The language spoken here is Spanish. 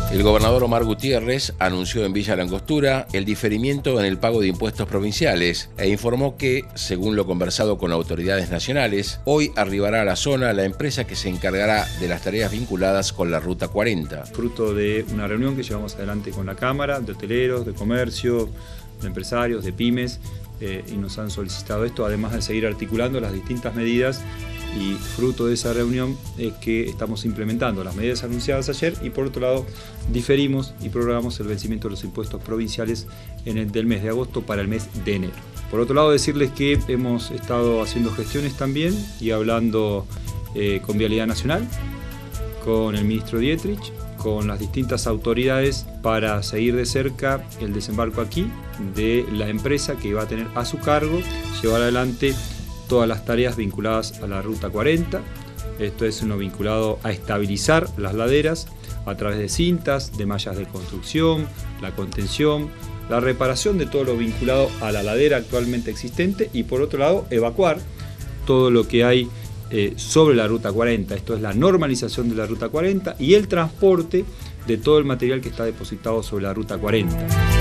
El gobernador Omar Gutiérrez anunció en Villa Langostura el diferimiento en el pago de impuestos provinciales e informó que, según lo conversado con autoridades nacionales, hoy arribará a la zona la empresa que se encargará de las tareas vinculadas con la Ruta 40. Fruto de una reunión que llevamos adelante con la Cámara, de hoteleros, de comercio, de empresarios, de pymes, y nos han solicitado esto, además de seguir articulando las distintas medidas. Y fruto de esa reunión es que estamos implementando las medidas anunciadas ayer y por otro lado diferimos y prorrogamos el vencimiento de los impuestos provinciales del mes de agosto para el mes de enero. Por otro lado decirles que hemos estado haciendo gestiones también y hablando con Vialidad Nacional, con el ministro Dietrich, con las distintas autoridades para seguir de cerca el desembarco aquí de la empresa que va a tener a su cargo llevar adelante todas las tareas vinculadas a la Ruta 40. Esto es uno vinculado a estabilizar las laderas a través de cintas, de mallas de construcción, la contención, la reparación de todo lo vinculado a la ladera actualmente existente y por otro lado evacuar todo lo que hay sobre la Ruta 40. Esto es la normalización de la Ruta 40 y el transporte de todo el material que está depositado sobre la Ruta 40.